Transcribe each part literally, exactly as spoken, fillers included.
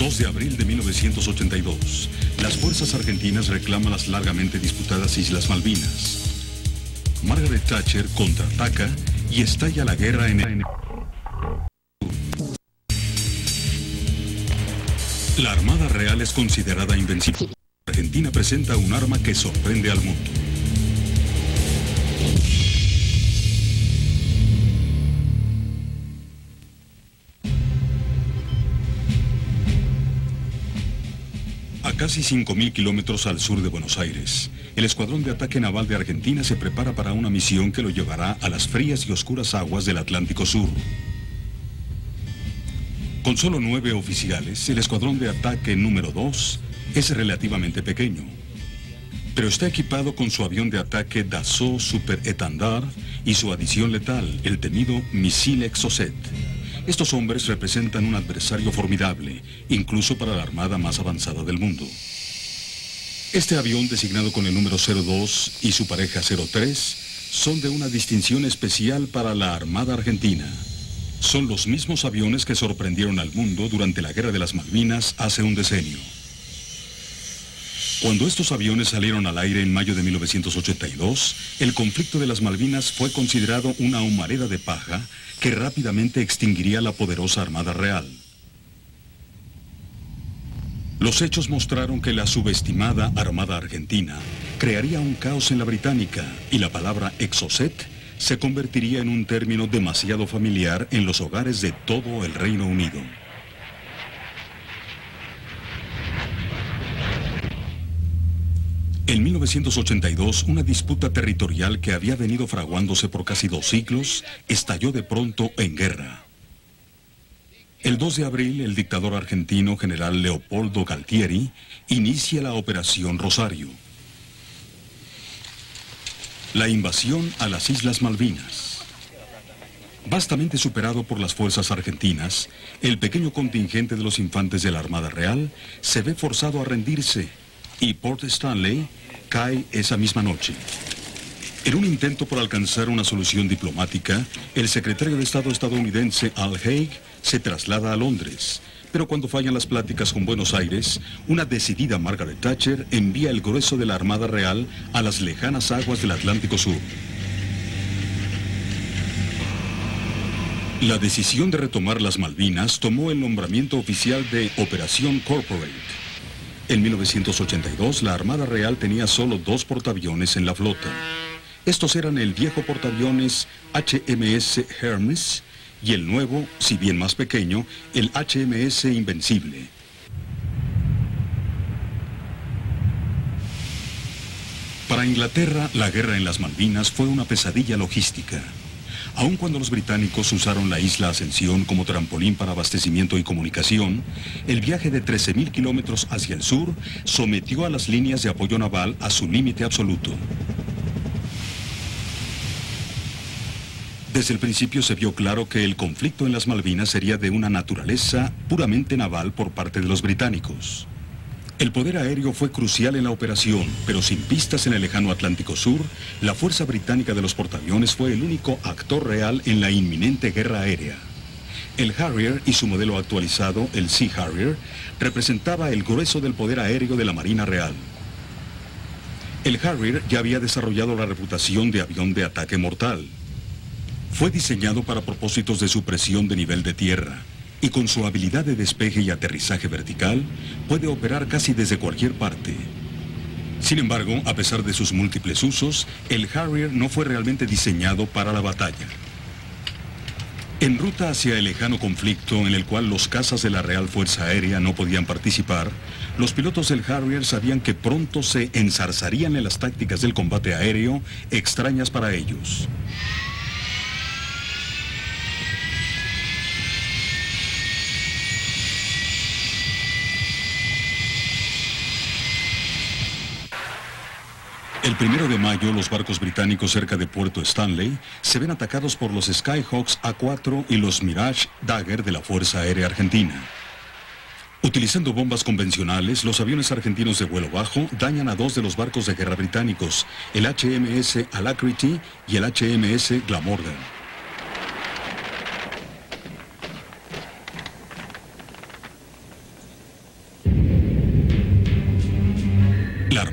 dos de abril de mil novecientos ochenta y dos. Las fuerzas argentinas reclaman las largamente disputadas Islas Malvinas. Margaret Thatcher contraataca y estalla la guerra en el... La Armada Real es considerada invencible. Argentina presenta un arma que sorprende al mundo. A casi cinco mil kilómetros al sur de Buenos Aires, el Escuadrón de Ataque Naval de Argentina se prepara para una misión que lo llevará a las frías y oscuras aguas del Atlántico Sur. Con solo nueve oficiales, el Escuadrón de Ataque número dos es relativamente pequeño, pero está equipado con su avión de ataque Dassault Super Étendard y su adición letal, el temido misil Exocet. Estos hombres representan un adversario formidable, incluso para la armada más avanzada del mundo. Este avión, designado con el número cero dos y su pareja cero tres, son de una distinción especial para la Armada Argentina. Son los mismos aviones que sorprendieron al mundo durante la Guerra de las Malvinas hace un decenio. Cuando estos aviones salieron al aire en mayo de mil novecientos ochenta y dos, el conflicto de las Malvinas fue considerado una humareda de paja que rápidamente extinguiría la poderosa Armada Real. Los hechos mostraron que la subestimada Armada Argentina crearía un caos en la británica y la palabra Exocet se convertiría en un término demasiado familiar en los hogares de todo el Reino Unido. En mil novecientos ochenta y dos, una disputa territorial que había venido fraguándose por casi dos siglos estalló de pronto en guerra. El dos de abril, el dictador argentino general Leopoldo Galtieri inicia la Operación Rosario. La invasión a las Islas Malvinas. Vastamente superado por las fuerzas argentinas, el pequeño contingente de los infantes de la Armada Real se ve forzado a rendirse y Port Stanley cae esa misma noche. En un intento por alcanzar una solución diplomática, el secretario de Estado estadounidense Al Haig se traslada a Londres, pero cuando fallan las pláticas con Buenos Aires, una decidida Margaret Thatcher envía el grueso de la Armada Real a las lejanas aguas del Atlántico Sur. La decisión de retomar las Malvinas tomó el nombramiento oficial de Operación Corporate. En mil novecientos ochenta y dos, la Armada Real tenía solo dos portaaviones en la flota. Estos eran el viejo portaaviones H M S Hermes y el nuevo, si bien más pequeño, el H M S Invencible. Para Inglaterra, la guerra en las Malvinas fue una pesadilla logística. Aun cuando los británicos usaron la isla Ascensión como trampolín para abastecimiento y comunicación, el viaje de trece mil kilómetros hacia el sur sometió a las líneas de apoyo naval a su límite absoluto. Desde el principio se vio claro que el conflicto en las Malvinas sería de una naturaleza puramente naval por parte de los británicos. El poder aéreo fue crucial en la operación, pero sin pistas en el lejano Atlántico Sur, la fuerza británica de los portaaviones fue el único actor real en la inminente guerra aérea. El Harrier y su modelo actualizado, el Sea Harrier, representaba el grueso del poder aéreo de la Marina Real. El Harrier ya había desarrollado la reputación de avión de ataque mortal. Fue diseñado para propósitos de supresión de nivel de tierra, y con su habilidad de despegue y aterrizaje vertical, puede operar casi desde cualquier parte. Sin embargo, a pesar de sus múltiples usos, el Harrier no fue realmente diseñado para la batalla. En ruta hacia el lejano conflicto en el cual los cazas de la Real Fuerza Aérea no podían participar, los pilotos del Harrier sabían que pronto se enzarzarían en las tácticas del combate aéreo extrañas para ellos. El primero de mayo, los barcos británicos cerca de Puerto Stanley se ven atacados por los Skyhawks A cuatro y los Mirage Dagger de la Fuerza Aérea Argentina. Utilizando bombas convencionales, los aviones argentinos de vuelo bajo dañan a dos de los barcos de guerra británicos, el H M S Alacrity y el H M S Glamorgan.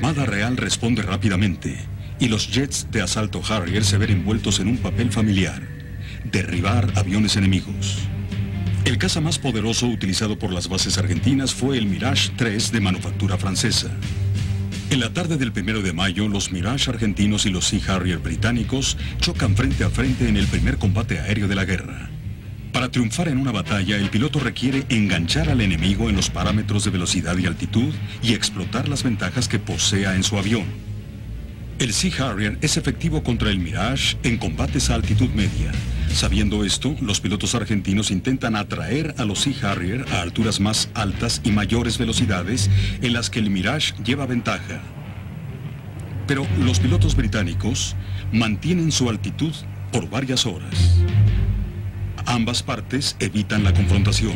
Armada Real responde rápidamente y los jets de asalto Harrier se ven envueltos en un papel familiar: derribar aviones enemigos. El caza más poderoso utilizado por las bases argentinas fue el Mirage tres de manufactura francesa. En la tarde del primero de mayo, los Mirage argentinos y los Sea Harrier británicos chocan frente a frente en el primer combate aéreo de la guerra. Para triunfar en una batalla, el piloto requiere enganchar al enemigo en los parámetros de velocidad y altitud y explotar las ventajas que posea en su avión. El Sea Harrier es efectivo contra el Mirage en combates a altitud media. Sabiendo esto, los pilotos argentinos intentan atraer a los Sea Harrier a alturas más altas y mayores velocidades en las que el Mirage lleva ventaja. Pero los pilotos británicos mantienen su altitud por varias horas. Ambas partes evitan la confrontación.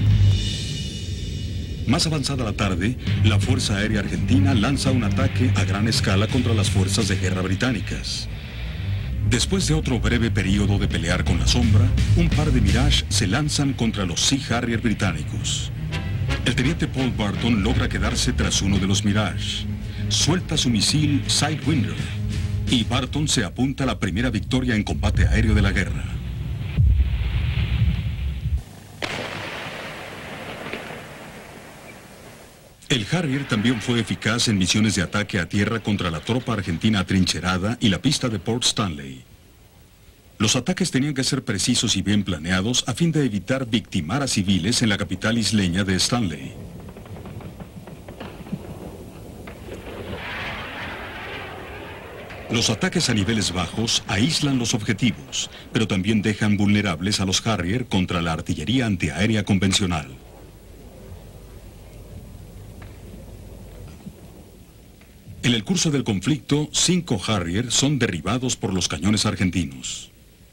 Más avanzada la tarde, la Fuerza Aérea Argentina lanza un ataque a gran escala contra las fuerzas de guerra británicas. Después de otro breve periodo de pelear con la sombra, un par de Mirage se lanzan contra los Sea Harrier británicos. El teniente Paul Barton logra quedarse tras uno de los Mirage. Suelta su misil Sidewinder y Barton se apunta a la primera victoria en combate aéreo de la guerra. El Harrier también fue eficaz en misiones de ataque a tierra contra la tropa argentina atrincherada y la pista de Port Stanley. Los ataques tenían que ser precisos y bien planeados a fin de evitar victimar a civiles en la capital isleña de Stanley. Los ataques a niveles bajos aíslan los objetivos, pero también dejan vulnerables a los Harrier contra la artillería antiaérea convencional. En el curso del conflicto, cinco Harrier son derribados por los cañones argentinos.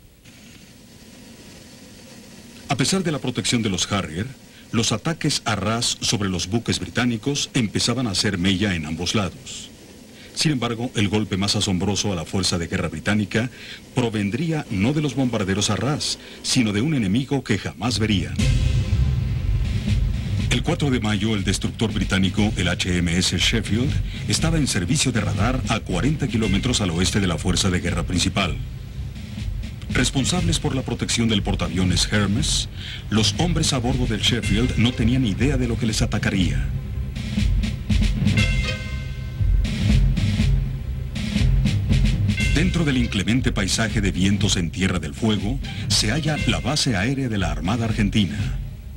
A pesar de la protección de los Harrier, los ataques a ras sobre los buques británicos empezaban a hacer mella en ambos lados. Sin embargo, el golpe más asombroso a la fuerza de guerra británica provendría no de los bombarderos a ras, sino de un enemigo que jamás verían. El cuatro de mayo, el destructor británico, el H M S Sheffield, estaba en servicio de radar a cuarenta kilómetros al oeste de la fuerza de guerra principal. Responsables por la protección del portaaviones Hermes, los hombres a bordo del Sheffield no tenían idea de lo que les atacaría. Dentro del inclemente paisaje de vientos en Tierra del Fuego, se halla la base aérea de la Armada Argentina.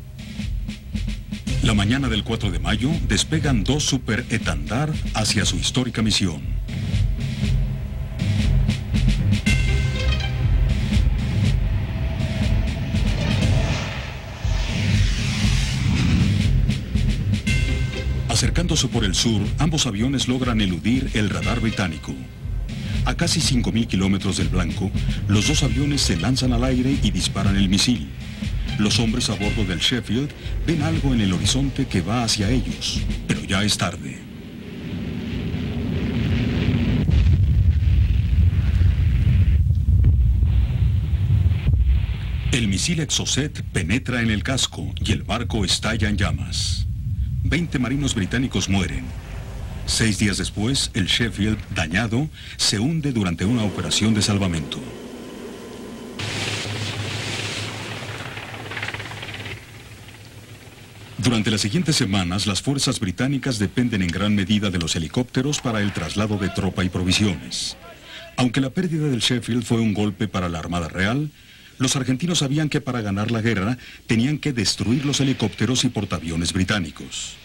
La mañana del cuatro de mayo despegan dos Super Etendard hacia su histórica misión. Acercándose por el sur, ambos aviones logran eludir el radar británico. A casi cinco mil kilómetros del blanco, los dos aviones se lanzan al aire y disparan el misil. Los hombres a bordo del Sheffield ven algo en el horizonte que va hacia ellos, pero ya es tarde. El misil Exocet penetra en el casco y el barco estalla en llamas. Veinte marinos británicos mueren. Seis días después, el Sheffield, dañado, se hunde durante una operación de salvamento. Durante las siguientes semanas, las fuerzas británicas dependen en gran medida de los helicópteros para el traslado de tropa y provisiones. Aunque la pérdida del Sheffield fue un golpe para la Armada Real, los argentinos sabían que para ganar la guerra tenían que destruir los helicópteros y portaaviones británicos.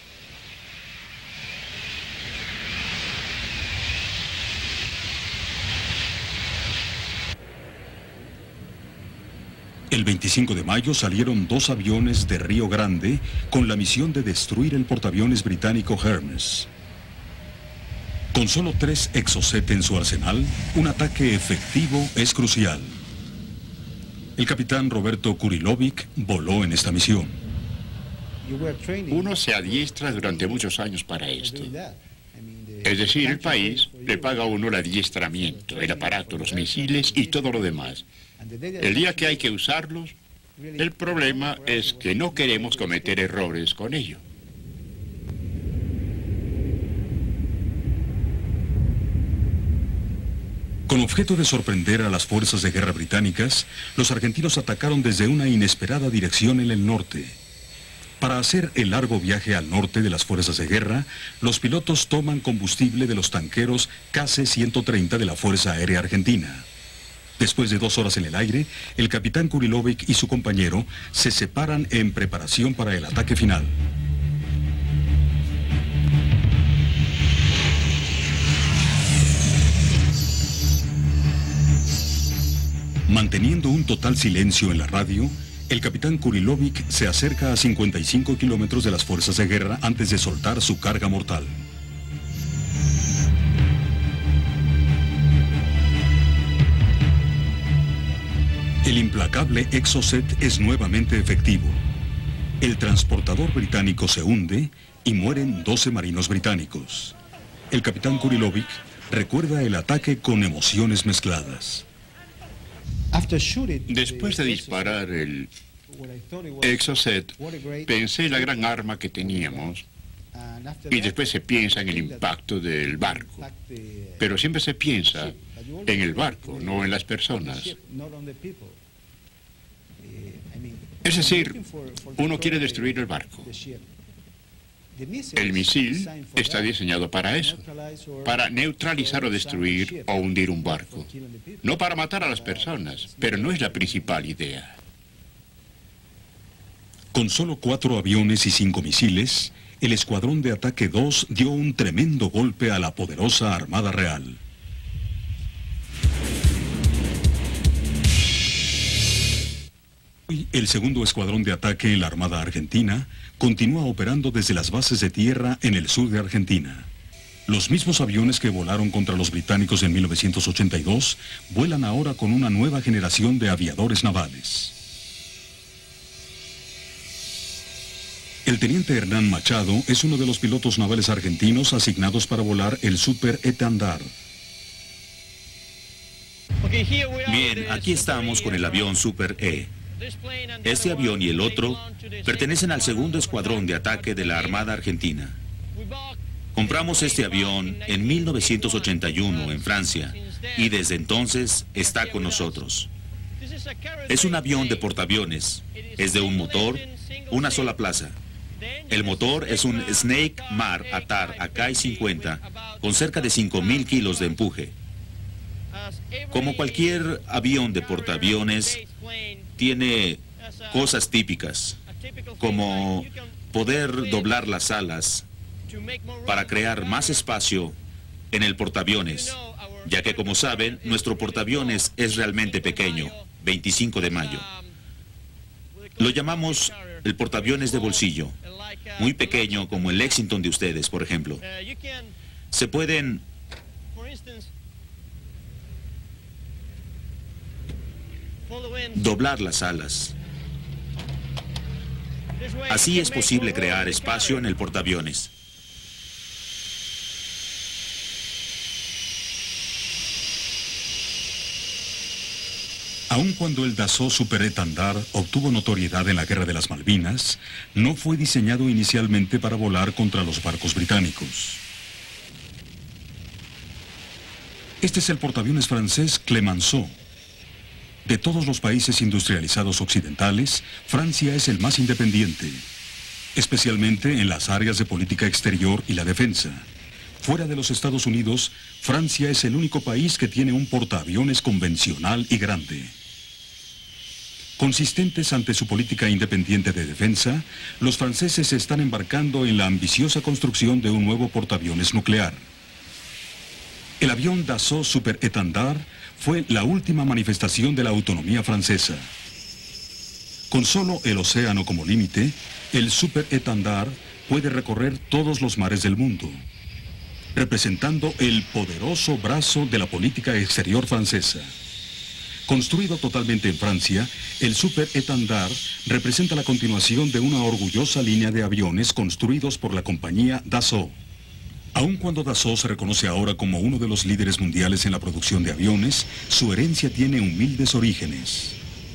El veinticinco de mayo salieron dos aviones de Río Grande con la misión de destruir el portaaviones británico Hermes. Con solo tres Exocet en su arsenal, un ataque efectivo es crucial. El capitán Roberto Kurilovic voló en esta misión. Uno se adiestra durante muchos años para esto. Es decir, el país le paga a uno el adiestramiento, el aparato, los misiles y todo lo demás. El día que hay que usarlos, el problema es que no queremos cometer errores con ello. Con objeto de sorprender a las fuerzas de guerra británicas, los argentinos atacaron desde una inesperada dirección en el norte. Para hacer el largo viaje al norte de las fuerzas de guerra, los pilotos toman combustible de los tanqueros K C ciento treinta de la Fuerza Aérea Argentina. Después de dos horas en el aire, el capitán Kurilovic y su compañero se separan en preparación para el ataque final. Manteniendo un total silencio en la radio, el capitán Kurilovic se acerca a cincuenta y cinco kilómetros de las fuerzas de guerra antes de soltar su carga mortal. El implacable Exocet es nuevamente efectivo. El transportador británico se hunde y mueren doce marinos británicos. El capitán Kurilovic recuerda el ataque con emociones mezcladas. Después de disparar el Exocet, pensé en la gran arma que teníamos y después se piensa en el impacto del barco. Pero siempre se piensa en el barco, no en las personas. Es decir, uno quiere destruir el barco. El misil está diseñado para eso, para neutralizar o destruir o hundir un barco. No para matar a las personas, pero no es la principal idea. Con solo cuatro aviones y cinco misiles, el Escuadrón de Ataque dos dio un tremendo golpe a la poderosa Armada Real. El segundo escuadrón de ataque en la Armada Argentina continúa operando desde las bases de tierra en el sur de Argentina. Los mismos aviones que volaron contra los británicos en mil novecientos ochenta y dos vuelan ahora con una nueva generación de aviadores navales. El teniente Hernán Machado es uno de los pilotos navales argentinos asignados para volar el Super Étendard. Bien, aquí estamos con el avión Super E. Este avión y el otro pertenecen al segundo escuadrón de ataque de la Armada Argentina. Compramos este avión en mil novecientos ochenta y uno en Francia y desde entonces está con nosotros. Es un avión de portaaviones, es de un motor, una sola plaza. El motor es un Snake Mar Atar Akai cincuenta con cerca de cinco mil kilos de empuje. Como cualquier avión de portaaviones, tiene cosas típicas, como poder doblar las alas para crear más espacio en el portaaviones, ya que como saben, nuestro portaaviones es realmente pequeño, veinticinco de mayo. Lo llamamos el portaaviones de bolsillo, muy pequeño como el Lexington de ustedes, por ejemplo. Se pueden doblar las alas. Así es posible crear espacio en el portaaviones. Aun cuando el Dassault Super Étendard obtuvo notoriedad en la Guerra de las Malvinas, no fue diseñado inicialmente para volar contra los barcos británicos. Este es el portaaviones francés Clemenceau. De todos los países industrializados occidentales, Francia es el más independiente, especialmente en las áreas de política exterior y la defensa. Fuera de los Estados Unidos, Francia es el único país que tiene un portaaviones convencional y grande. Consistentes ante su política independiente de defensa, los franceses se están embarcando en la ambiciosa construcción de un nuevo portaaviones nuclear. El avión Dassault Super Étendard fue la última manifestación de la autonomía francesa. Con solo el océano como límite, el Super Étendard puede recorrer todos los mares del mundo, representando el poderoso brazo de la política exterior francesa. Construido totalmente en Francia, el Super Étendard representa la continuación de una orgullosa línea de aviones construidos por la compañía Dassault. Aun cuando Dassault se reconoce ahora como uno de los líderes mundiales en la producción de aviones, su herencia tiene humildes orígenes.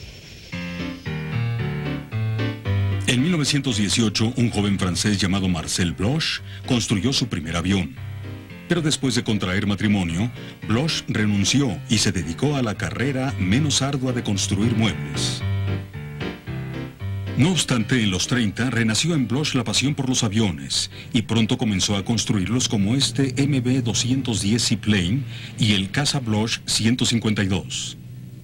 En mil novecientos dieciocho, un joven francés llamado Marcel Bloch construyó su primer avión. Pero después de contraer matrimonio, Bloch renunció y se dedicó a la carrera menos ardua de construir muebles. No obstante, en los treinta renació en Bloch la pasión por los aviones y pronto comenzó a construirlos como este M B doscientos diez Seaplane y el Casa Bloch ciento cincuenta y dos.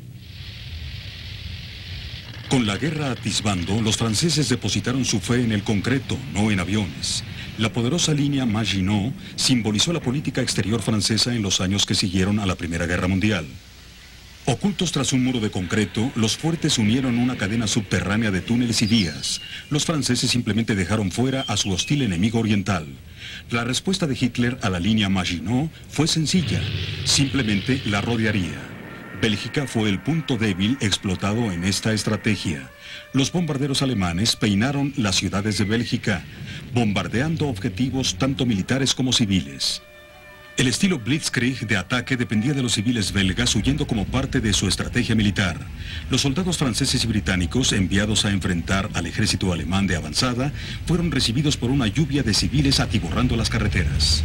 Con la guerra atisbando, los franceses depositaron su fe en el concreto, no en aviones. La poderosa línea Maginot simbolizó la política exterior francesa en los años que siguieron a la Primera Guerra Mundial. Ocultos tras un muro de concreto, los fuertes unieron una cadena subterránea de túneles y vías. Los franceses simplemente dejaron fuera a su hostil enemigo oriental. La respuesta de Hitler a la línea Maginot fue sencilla, simplemente la rodearía. Bélgica fue el punto débil explotado en esta estrategia. Los bombarderos alemanes peinaron las ciudades de Bélgica, bombardeando objetivos tanto militares como civiles. El estilo Blitzkrieg de ataque dependía de los civiles belgas huyendo como parte de su estrategia militar. Los soldados franceses y británicos enviados a enfrentar al ejército alemán de avanzada fueron recibidos por una lluvia de civiles atiborrando las carreteras.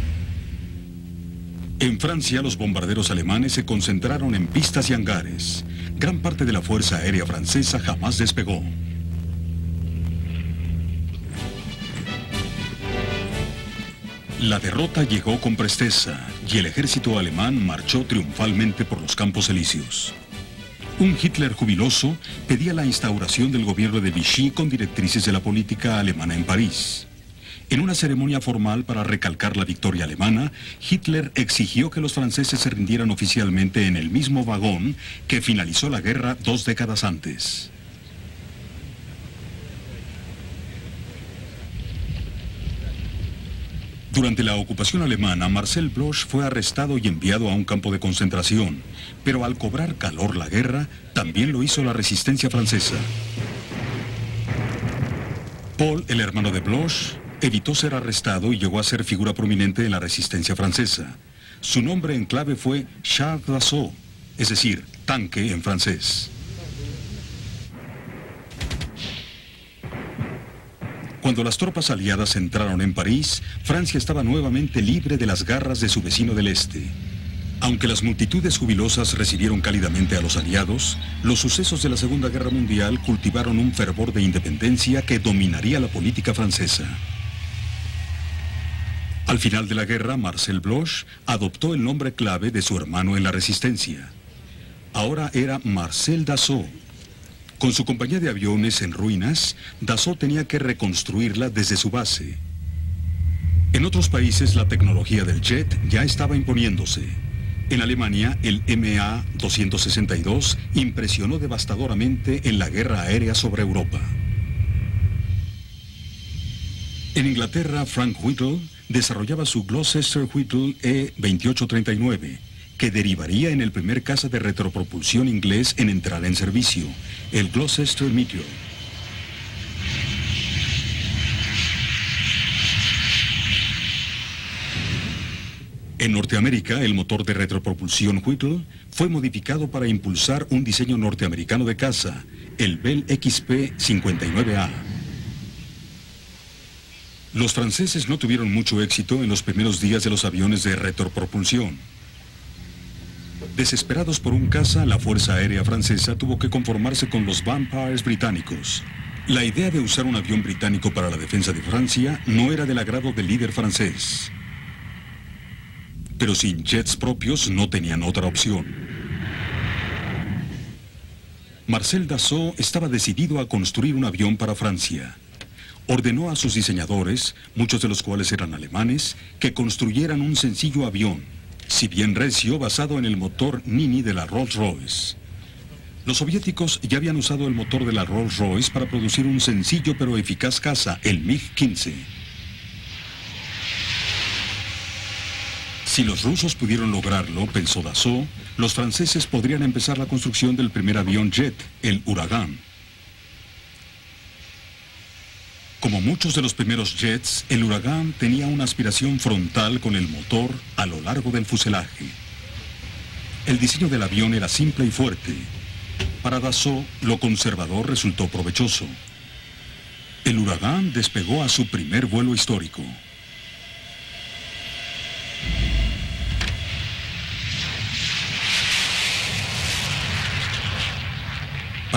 En Francia, los bombarderos alemanes se concentraron en pistas y hangares. Gran parte de la Fuerza Aérea Francesa jamás despegó. La derrota llegó con presteza y el ejército alemán marchó triunfalmente por los Campos Elíseos. Un Hitler jubiloso pedía la instauración del gobierno de Vichy con directrices de la política alemana en París. En una ceremonia formal para recalcar la victoria alemana, Hitler exigió que los franceses se rindieran oficialmente en el mismo vagón que finalizó la guerra dos décadas antes. Durante la ocupación alemana, Marcel Bloch fue arrestado y enviado a un campo de concentración, pero al cobrar calor la guerra, también lo hizo la resistencia francesa. Paul, el hermano de Bloch, evitó ser arrestado y llegó a ser figura prominente en la resistencia francesa. Su nombre en clave fue Char d'Assaut, es decir, tanque en francés. Cuando las tropas aliadas entraron en París, Francia estaba nuevamente libre de las garras de su vecino del este. Aunque las multitudes jubilosas recibieron cálidamente a los aliados, los sucesos de la Segunda Guerra Mundial cultivaron un fervor de independencia que dominaría la política francesa. Al final de la guerra, Marcel Bloch adoptó el nombre clave de su hermano en la resistencia. Ahora era Marcel Dassault. Con su compañía de aviones en ruinas, Dassault tenía que reconstruirla desde su base. En otros países, la tecnología del jet ya estaba imponiéndose. En Alemania, el M A doscientos sesenta y dos impresionó devastadoramente en la guerra aérea sobre Europa. En Inglaterra, Frank Whittle desarrollaba su Gloucester Whittle E veintiocho treinta y nueve, que derivaría en el primer caza de retropropulsión inglés en entrar en servicio, el Gloucester Meteor. En Norteamérica, el motor de retropropulsión Whittle fue modificado para impulsar un diseño norteamericano de caza, el Bell X P cincuenta y nueve A. Los franceses no tuvieron mucho éxito en los primeros días de los aviones de retropropulsión. Desesperados por un caza, la Fuerza Aérea Francesa tuvo que conformarse con los Vampires británicos. La idea de usar un avión británico para la defensa de Francia no era del agrado del líder francés. Pero sin jets propios no tenían otra opción. Marcel Dassault estaba decidido a construir un avión para Francia. Ordenó a sus diseñadores, muchos de los cuales eran alemanes, que construyeran un sencillo avión, si bien recio, basado en el motor Nini de la Rolls-Royce. Los soviéticos ya habían usado el motor de la Rolls-Royce para producir un sencillo pero eficaz caza, el MiG quince. Si los rusos pudieron lograrlo, pensó Dassault, los franceses podrían empezar la construcción del primer avión jet, el Huracán. Como muchos de los primeros jets, el Huracán tenía una aspiración frontal con el motor a lo largo del fuselaje. El diseño del avión era simple y fuerte. Para Dassault, lo conservador resultó provechoso. El Huracán despegó a su primer vuelo histórico.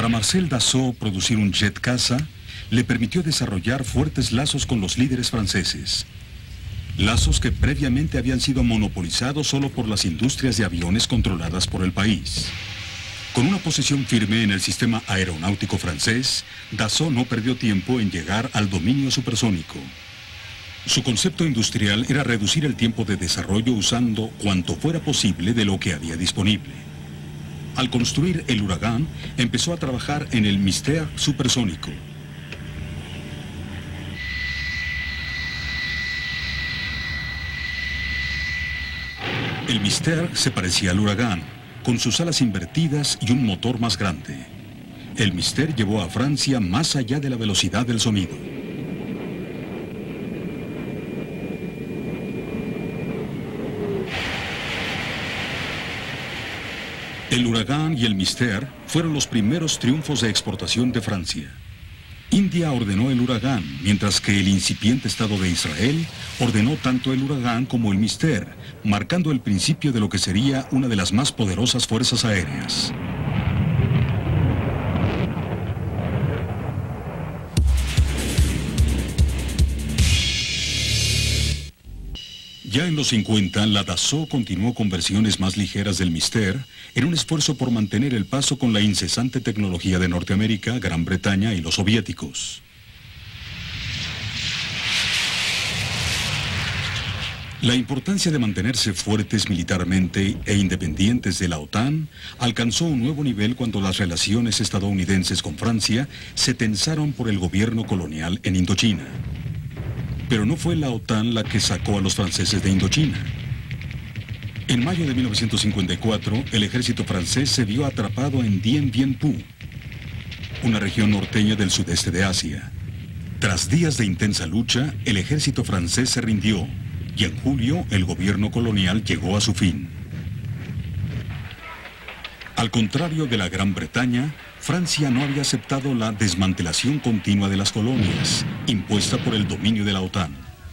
Para Marcel Dassault, producir un jet caza le permitió desarrollar fuertes lazos con los líderes franceses. Lazos que previamente habían sido monopolizados solo por las industrias de aviones controladas por el país. Con una posición firme en el sistema aeronáutico francés, Dassault no perdió tiempo en llegar al dominio supersónico. Su concepto industrial era reducir el tiempo de desarrollo usando cuanto fuera posible de lo que había disponible. Al construir el Huracán, empezó a trabajar en el Mystère supersónico. El Mystère se parecía al Huracán, con sus alas invertidas y un motor más grande. El Mystère llevó a Francia más allá de la velocidad del sonido. El Huracán y el Mystère fueron los primeros triunfos de exportación de Francia. India ordenó el Huracán, mientras que el incipiente Estado de Israel ordenó tanto el Huracán como el Mystère, marcando el principio de lo que sería una de las más poderosas fuerzas aéreas. Ya en los cincuenta, la Dassault continuó con versiones más ligeras del Mystère en un esfuerzo por mantener el paso con la incesante tecnología de Norteamérica, Gran Bretaña y los soviéticos. La importancia de mantenerse fuertes militarmente e independientes de la OTAN alcanzó un nuevo nivel cuando las relaciones estadounidenses con Francia se tensaron por el gobierno colonial en Indochina. Pero no fue la OTAN la que sacó a los franceses de Indochina. En mayo de mil novecientos cincuenta y cuatro, el ejército francés se vio atrapado en Dien Bien Phu, una región norteña del sudeste de Asia. Tras días de intensa lucha, el ejército francés se rindió y en julio el gobierno colonial llegó a su fin. Al contrario de la Gran Bretaña, Francia no había aceptado la desmantelación continua de las colonias, impuesta por el dominio de la OTAN.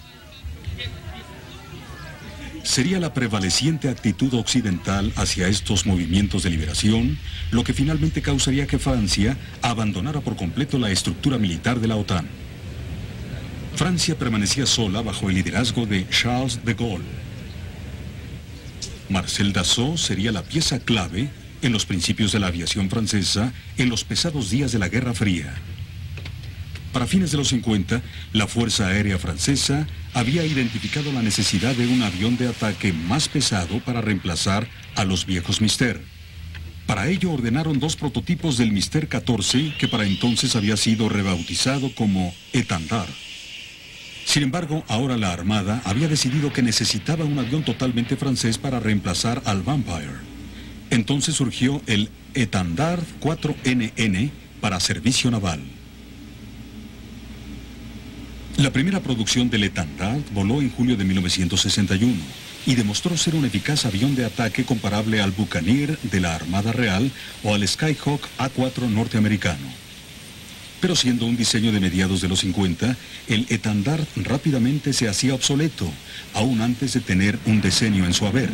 Sería la prevaleciente actitud occidental hacia estos movimientos de liberación lo que finalmente causaría que Francia abandonara por completo la estructura militar de la OTAN. Francia permanecía sola bajo el liderazgo de Charles de Gaulle. Marcel Dassault sería la pieza clave en los principios de la aviación francesa en los pesados días de la Guerra Fría. Para fines de los cincuenta, la Fuerza Aérea Francesa había identificado la necesidad de un avión de ataque más pesado para reemplazar a los viejos Mystère. Para ello ordenaron dos prototipos del Mystère catorce, que para entonces había sido rebautizado como Étendard. Sin embargo, ahora la Armada había decidido que necesitaba un avión totalmente francés para reemplazar al Vampire. Entonces surgió el Étendard cuatro N N para servicio naval. La primera producción del Étendard voló en julio de mil novecientos sesenta y uno y demostró ser un eficaz avión de ataque comparable al Buccaneer de la Armada Real o al Skyhawk A cuatro norteamericano. Pero siendo un diseño de mediados de los cincuenta, el Étendard rápidamente se hacía obsoleto, aún antes de tener un decenio en su haber.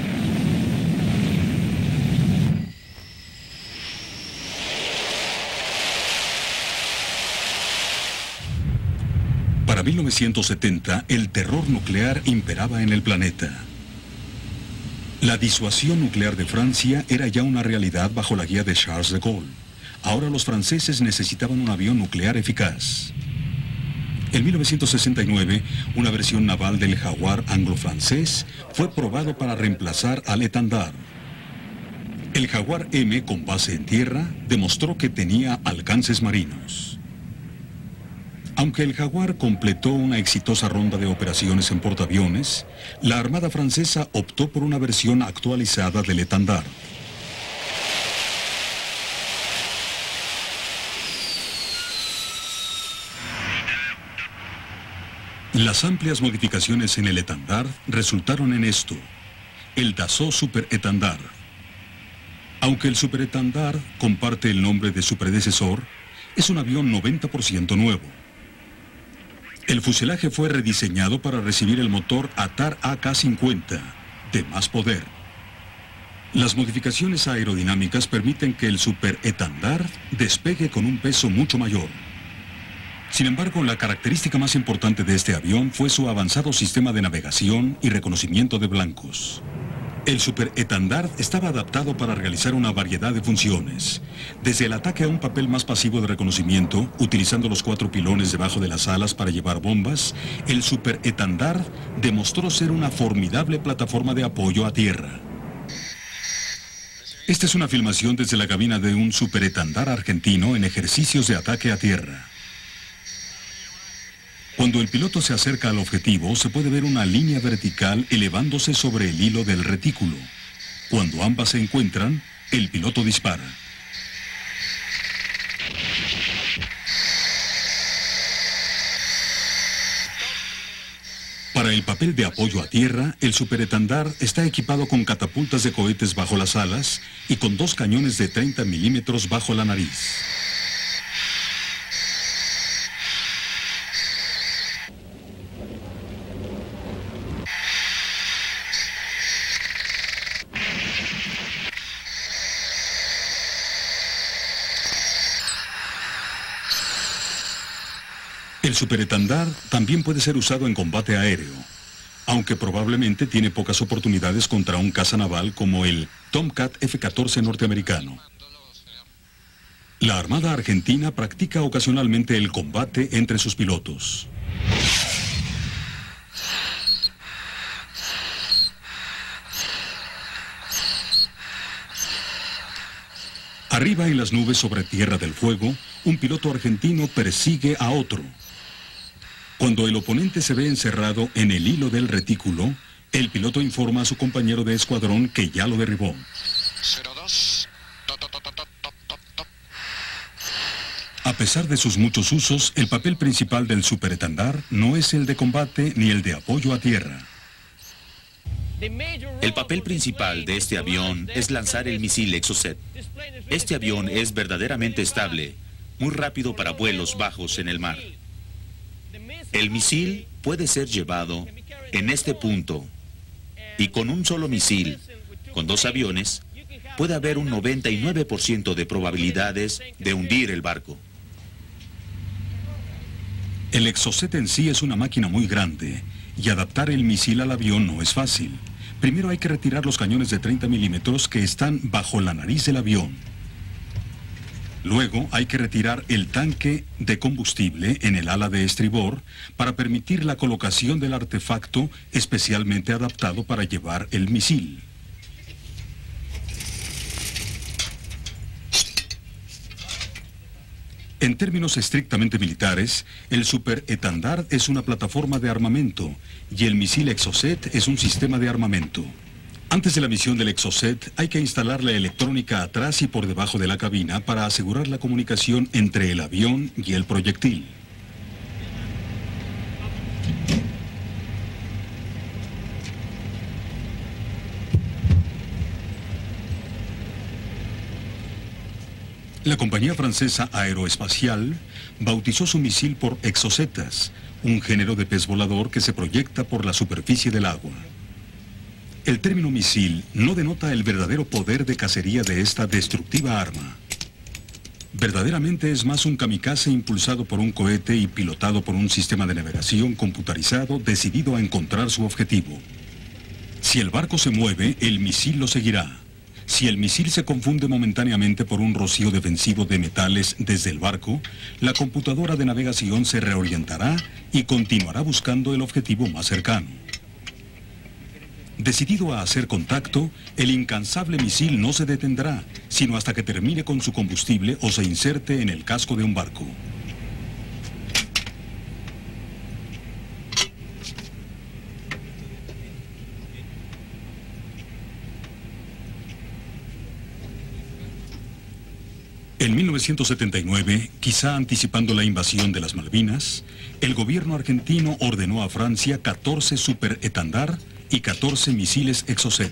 Para mil novecientos setenta, el terror nuclear imperaba en el planeta. La disuasión nuclear de Francia era ya una realidad bajo la guía de Charles de Gaulle. Ahora los franceses necesitaban un avión nuclear eficaz. En mil novecientos sesenta y nueve, una versión naval del Jaguar anglo-francés fue probado para reemplazar al Étendard. El Jaguar M, con base en tierra, demostró que tenía alcances marinos. Aunque el Jaguar completó una exitosa ronda de operaciones en portaaviones, la Armada francesa optó por una versión actualizada del Étendard. Las amplias modificaciones en el Étendard resultaron en esto: el Dassault Super Étendard. Aunque el Super Étendard comparte el nombre de su predecesor, es un avión noventa por ciento nuevo. El fuselaje fue rediseñado para recibir el motor A T A R A K cincuenta, de más poder. Las modificaciones aerodinámicas permiten que el superétendard despegue con un peso mucho mayor. Sin embargo, la característica más importante de este avión fue su avanzado sistema de navegación y reconocimiento de blancos. El superétendard estaba adaptado para realizar una variedad de funciones, desde el ataque a un papel más pasivo de reconocimiento, utilizando los cuatro pilones debajo de las alas para llevar bombas. El superétendard demostró ser una formidable plataforma de apoyo a tierra. Esta es una filmación desde la cabina de un superétendard argentino en ejercicios de ataque a tierra. Cuando el piloto se acerca al objetivo, se puede ver una línea vertical elevándose sobre el hilo del retículo. Cuando ambas se encuentran, el piloto dispara. Para el papel de apoyo a tierra, el superétendard está equipado con catapultas de cohetes bajo las alas y con dos cañones de treinta milímetros bajo la nariz. El superétendard también puede ser usado en combate aéreo, aunque probablemente tiene pocas oportunidades contra un caza naval como el Tomcat F catorce norteamericano. La Armada Argentina practica ocasionalmente el combate entre sus pilotos. Arriba en las nubes sobre Tierra del Fuego, un piloto argentino persigue a otro. Cuando el oponente se ve encerrado en el hilo del retículo, el piloto informa a su compañero de escuadrón que ya lo derribó. A pesar de sus muchos usos, el papel principal del superétendard no es el de combate ni el de apoyo a tierra. El papel principal de este avión es lanzar el misil Exocet. Este avión es verdaderamente estable, muy rápido para vuelos bajos en el mar. El misil puede ser llevado en este punto y con un solo misil, con dos aviones, puede haber un noventa y nueve por ciento de probabilidades de hundir el barco. El Exocet en sí es una máquina muy grande y adaptar el misil al avión no es fácil. Primero hay que retirar los cañones de treinta milímetros que están bajo la nariz del avión. Luego hay que retirar el tanque de combustible en el ala de estribor para permitir la colocación del artefacto especialmente adaptado para llevar el misil. En términos estrictamente militares, el superétendard es una plataforma de armamento y el misil Exocet es un sistema de armamento. Antes de la misión del Exocet hay que instalar la electrónica atrás y por debajo de la cabina para asegurar la comunicación entre el avión y el proyectil. La compañía francesa Aeroespacial bautizó su misil por exocetas, un género de pez volador que se proyecta por la superficie del agua. El término misil no denota el verdadero poder de cacería de esta destructiva arma. Verdaderamente es más un kamikaze impulsado por un cohete y pilotado por un sistema de navegación computarizado decidido a encontrar su objetivo. Si el barco se mueve, el misil lo seguirá. Si el misil se confunde momentáneamente por un rocío defensivo de metales desde el barco, la computadora de navegación se reorientará y continuará buscando el objetivo más cercano. Decidido a hacer contacto, el incansable misil no se detendrá, sino hasta que termine con su combustible o se inserte en el casco de un barco. En mil novecientos setenta y nueve, quizá anticipando la invasión de las Malvinas, el gobierno argentino ordenó a Francia catorce superétendard y catorce misiles Exocet.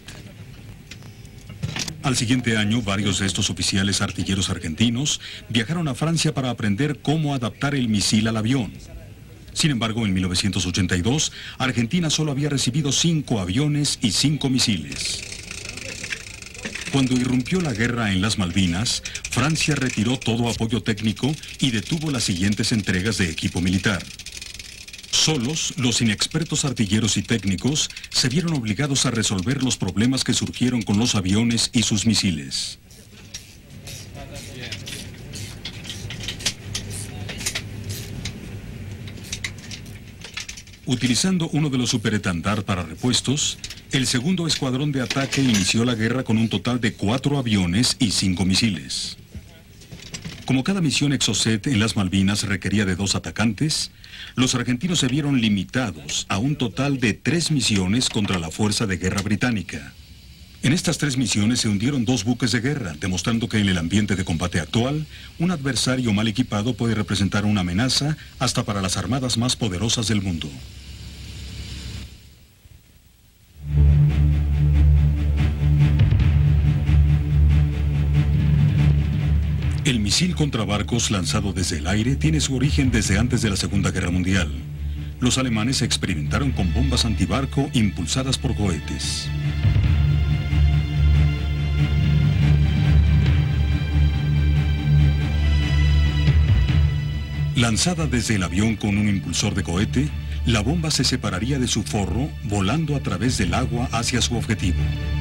Al siguiente año, varios de estos oficiales artilleros argentinos viajaron a Francia para aprender cómo adaptar el misil al avión. Sin embargo, en mil novecientos ochenta y dos, Argentina solo había recibido cinco aviones y cinco misiles. Cuando irrumpió la guerra en las Malvinas, Francia retiró todo apoyo técnico y detuvo las siguientes entregas de equipo militar. Solos, los inexpertos artilleros y técnicos se vieron obligados a resolver los problemas que surgieron con los aviones y sus misiles. Utilizando uno de los superetendard para repuestos, el segundo escuadrón de ataque inició la guerra con un total de cuatro aviones y cinco misiles. Como cada misión Exocet en las Malvinas requería de dos atacantes, los argentinos se vieron limitados a un total de tres misiones contra la Fuerza de Guerra Británica. En estas tres misiones se hundieron dos buques de guerra, demostrando que en el ambiente de combate actual, un adversario mal equipado puede representar una amenaza hasta para las armadas más poderosas del mundo. El misil contra barcos lanzado desde el aire tiene su origen desde antes de la Segunda Guerra Mundial. Los alemanes experimentaron con bombas antibarco impulsadas por cohetes. Lanzada desde el avión con un impulsor de cohete, la bomba se separaría de su forro, volando a través del agua hacia su objetivo.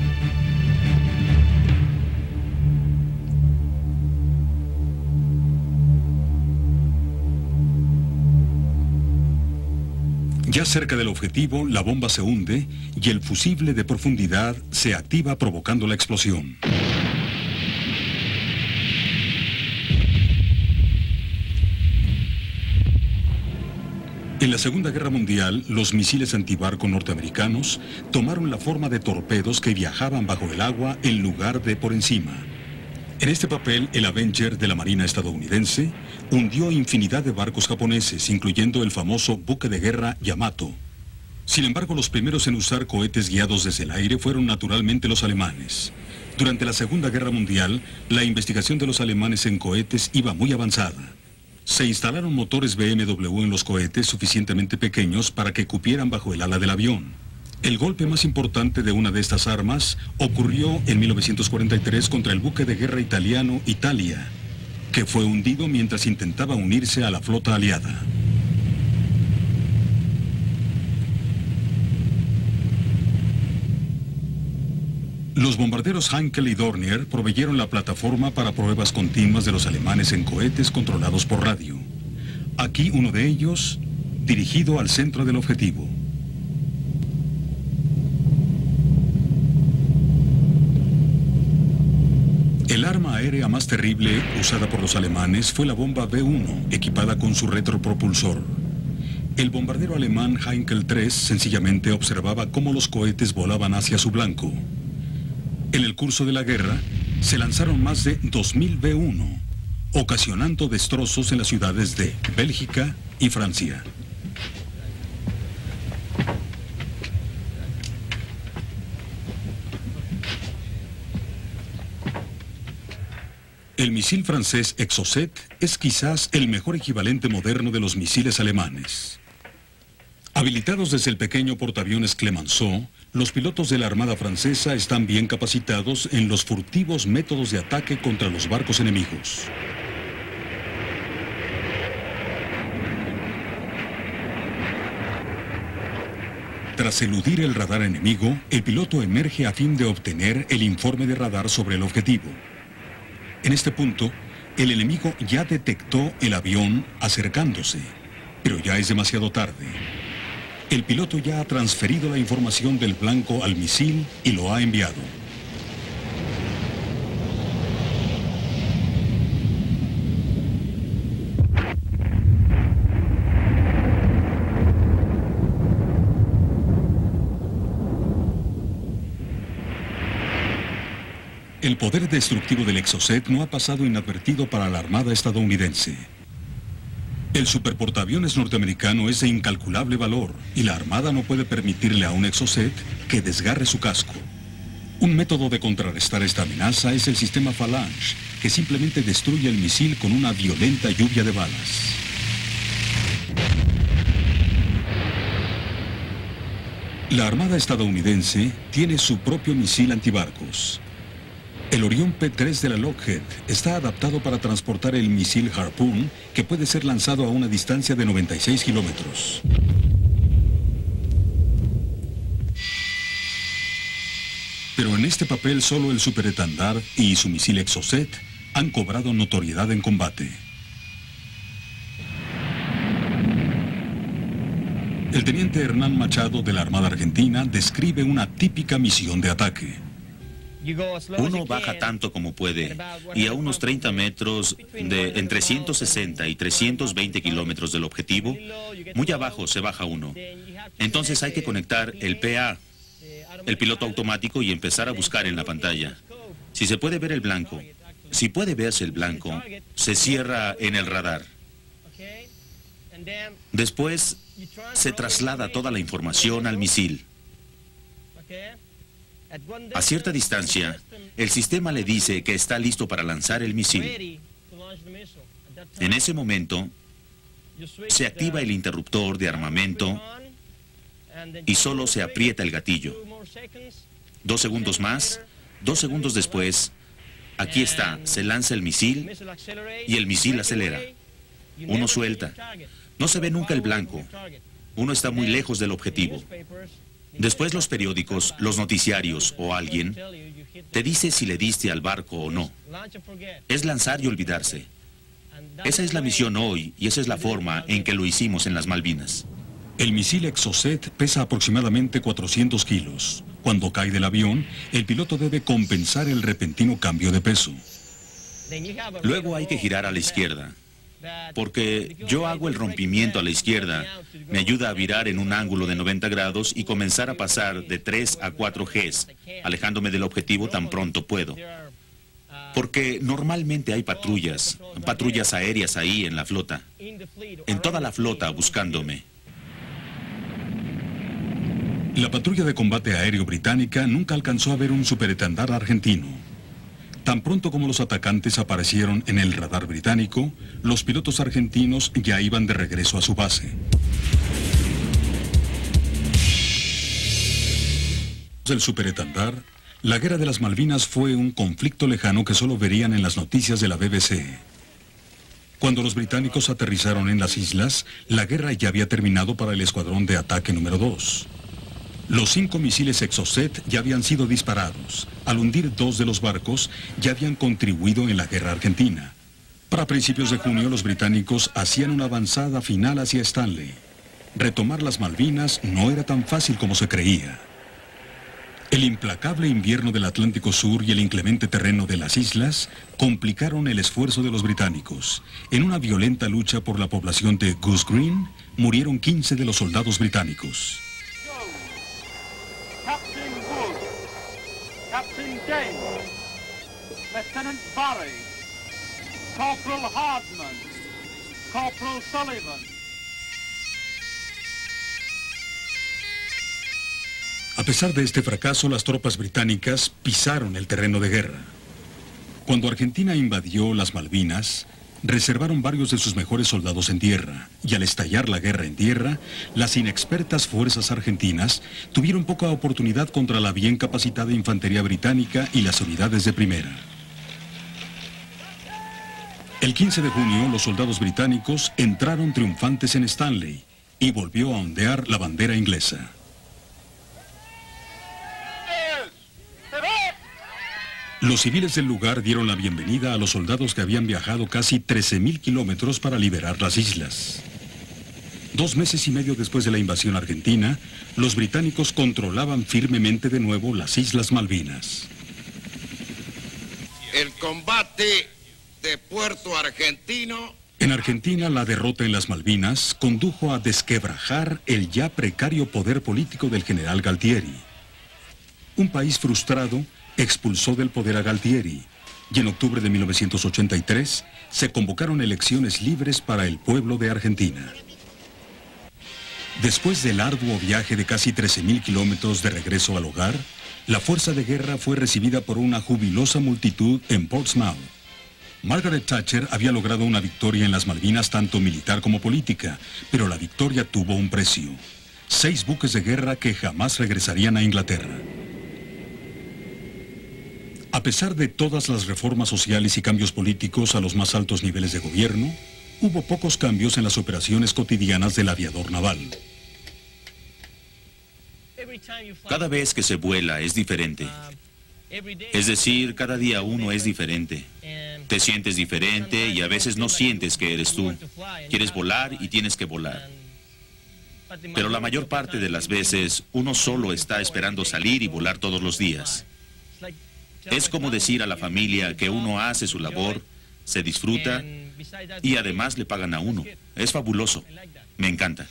Ya cerca del objetivo, la bomba se hunde y el fusible de profundidad se activa provocando la explosión. En la Segunda Guerra Mundial, los misiles antibarco norteamericanos tomaron la forma de torpedos que viajaban bajo el agua en lugar de por encima. En este papel, el Avenger de la Marina estadounidense hundió infinidad de barcos japoneses, incluyendo el famoso buque de guerra Yamato. Sin embargo, los primeros en usar cohetes guiados desde el aire fueron naturalmente los alemanes. Durante la Segunda Guerra Mundial, la investigación de los alemanes en cohetes iba muy avanzada. Se instalaron motores B M W en los cohetes suficientemente pequeños para que cupieran bajo el ala del avión. El golpe más importante de una de estas armas ocurrió en mil novecientos cuarenta y tres contra el buque de guerra italiano Italia, que fue hundido mientras intentaba unirse a la flota aliada. Los bombarderos Heinkel y Dornier proveyeron la plataforma para pruebas continuas de los alemanes en cohetes controlados por radio. Aquí uno de ellos, dirigido al centro del objetivo. El arma aérea más terrible usada por los alemanes fue la bomba B uno, equipada con su retropropulsor. El bombardero alemán Heinkel tres sencillamente observaba cómo los cohetes volaban hacia su blanco. En el curso de la guerra, se lanzaron más de dos mil B uno, ocasionando destrozos en las ciudades de Bélgica y Francia. El misil francés Exocet es quizás el mejor equivalente moderno de los misiles alemanes. Habilitados desde el pequeño portaaviones Clemenceau, los pilotos de la Armada Francesa están bien capacitados en los furtivos métodos de ataque contra los barcos enemigos. Tras eludir el radar enemigo, el piloto emerge a fin de obtener el informe de radar sobre el objetivo. En este punto, el enemigo ya detectó el avión acercándose, pero ya es demasiado tarde. El piloto ya ha transferido la información del blanco al misil y lo ha enviado. El poder destructivo del Exocet no ha pasado inadvertido para la Armada estadounidense. El superportaaviones norteamericano es de incalculable valor y la Armada no puede permitirle a un Exocet que desgarre su casco. Un método de contrarrestar esta amenaza es el sistema Phalanx, que simplemente destruye el misil con una violenta lluvia de balas. La Armada estadounidense tiene su propio misil antibarcos. El Orión P tres de la Lockheed está adaptado para transportar el misil Harpoon, que puede ser lanzado a una distancia de noventa y seis kilómetros. Pero en este papel solo el Super Étendard y su misil Exocet han cobrado notoriedad en combate. El teniente Hernán Machado de la Armada Argentina describe una típica misión de ataque. Uno baja tanto como puede y a unos treinta metros de entre ciento sesenta y trescientos veinte kilómetros del objetivo, muy abajo se baja uno. Entonces hay que conectar el P A, el piloto automático, y empezar a buscar en la pantalla. Si se puede ver el blanco, si puede verse el blanco, se cierra en el radar. Después se traslada toda la información al misil. A cierta distancia, el sistema le dice que está listo para lanzar el misil. En ese momento, se activa el interruptor de armamento y solo se aprieta el gatillo. Dos segundos más, dos segundos después, aquí está, se lanza el misil y el misil acelera. Uno suelta. No se ve nunca el blanco. Uno está muy lejos del objetivo. Después los periódicos, los noticiarios o alguien te dice si le diste al barco o no. Es lanzar y olvidarse. Esa es la misión hoy y esa es la forma en que lo hicimos en las Malvinas. El misil Exocet pesa aproximadamente cuatrocientos kilos. Cuando cae del avión, el piloto debe compensar el repentino cambio de peso. Luego hay que girar a la izquierda, porque yo hago el rompimiento a la izquierda. Me ayuda a virar en un ángulo de noventa grados y comenzar a pasar de tres a cuatro Gs, alejándome del objetivo tan pronto puedo. Porque normalmente hay patrullas, patrullas aéreas ahí en la flota, en toda la flota buscándome. La patrulla de combate aéreo británica nunca alcanzó a ver un Super Étendard argentino. Tan pronto como los atacantes aparecieron en el radar británico, los pilotos argentinos ya iban de regreso a su base. El Super Étendard, la guerra de las Malvinas fue un conflicto lejano que solo verían en las noticias de la B B C. Cuando los británicos aterrizaron en las islas, la guerra ya había terminado para el escuadrón de ataque número dos. Los cinco misiles Exocet ya habían sido disparados. Al hundir dos de los barcos, ya habían contribuido en la guerra argentina. Para principios de junio, los británicos hacían una avanzada final hacia Stanley. Retomar las Malvinas no era tan fácil como se creía. El implacable invierno del Atlántico Sur y el inclemente terreno de las islas complicaron el esfuerzo de los británicos. En una violenta lucha por la población de Goose Green, murieron quince de los soldados británicos. Captain Wood, Captain James, Lieutenant Barry, Corporal Hardman, Corporal Sullivan. A pesar de este fracaso, las tropas británicas pisaron el terreno de guerra. Cuando Argentina invadió las Malvinas, reservaron varios de sus mejores soldados en tierra, y al estallar la guerra en tierra, las inexpertas fuerzas argentinas tuvieron poca oportunidad contra la bien capacitada infantería británica y las unidades de primera. El quince de junio, los soldados británicos entraron triunfantes en Stanley y volvió a ondear la bandera inglesa. Los civiles del lugar dieron la bienvenida a los soldados que habían viajado casi trece mil kilómetros para liberar las islas. Dos meses y medio después de la invasión argentina, los británicos controlaban firmemente de nuevo las Islas Malvinas. El combate de Puerto Argentino. En Argentina, la derrota en las Malvinas condujo a desquebrajar el ya precario poder político del general Galtieri. Un país frustrado expulsó del poder a Galtieri, y en octubre de mil novecientos ochenta y tres se convocaron elecciones libres para el pueblo de Argentina. Después del arduo viaje de casi trece mil kilómetros de regreso al hogar, la fuerza de guerra fue recibida por una jubilosa multitud en Portsmouth. Margaret Thatcher había logrado una victoria en las Malvinas tanto militar como política, pero la victoria tuvo un precio: seis buques de guerra que jamás regresarían a Inglaterra. A pesar de todas las reformas sociales y cambios políticos a los más altos niveles de gobierno, hubo pocos cambios en las operaciones cotidianas del aviador naval. Cada vez que se vuela es diferente. Es decir, cada día uno es diferente. Te sientes diferente y a veces no sientes que eres tú. Quieres volar y tienes que volar. Pero la mayor parte de las veces uno solo está esperando salir y volar todos los días. Es como decir a la familia que uno hace su labor, se disfruta y además le pagan a uno. Es fabuloso. Me encanta.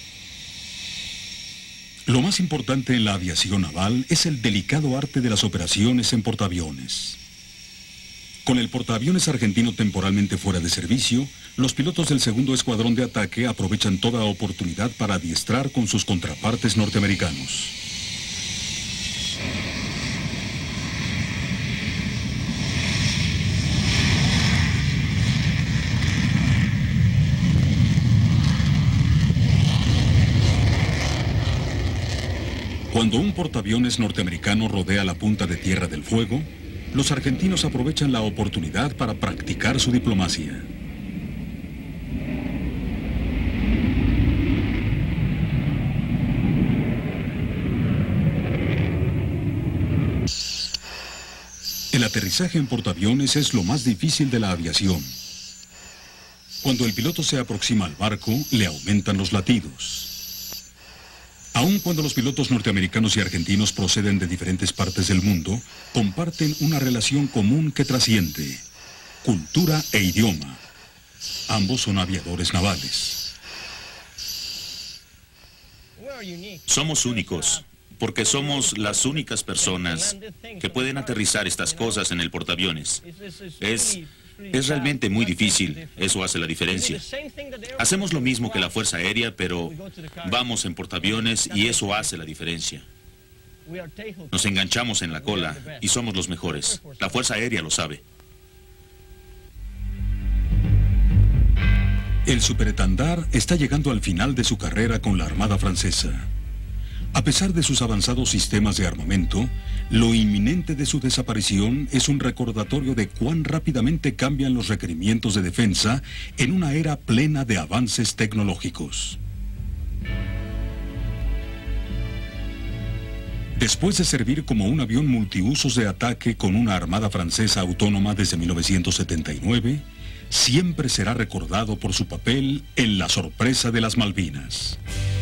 Lo más importante en la aviación naval es el delicado arte de las operaciones en portaaviones. Con el portaaviones argentino temporalmente fuera de servicio, los pilotos del segundo escuadrón de ataque aprovechan toda oportunidad para adiestrar con sus contrapartes norteamericanos. Cuando un portaaviones norteamericano rodea la punta de Tierra del Fuego, los argentinos aprovechan la oportunidad para practicar su diplomacia. El aterrizaje en portaaviones es lo más difícil de la aviación. Cuando el piloto se aproxima al barco, le aumentan los latidos. Aun cuando los pilotos norteamericanos y argentinos proceden de diferentes partes del mundo, comparten una relación común que trasciende: cultura e idioma. Ambos son aviadores navales. Somos únicos, porque somos las únicas personas que pueden aterrizar estas cosas en el portaaviones. Es... Es realmente muy difícil, eso hace la diferencia. Hacemos lo mismo que la Fuerza Aérea, pero vamos en portaaviones y eso hace la diferencia. Nos enganchamos en la cola y somos los mejores. La Fuerza Aérea lo sabe. El superétendard está llegando al final de su carrera con la Armada Francesa. A pesar de sus avanzados sistemas de armamento, lo inminente de su desaparición es un recordatorio de cuán rápidamente cambian los requerimientos de defensa en una era plena de avances tecnológicos. Después de servir como un avión multiusos de ataque con una armada francesa autónoma desde mil novecientos setenta y nueve, siempre será recordado por su papel en la sorpresa de las Malvinas.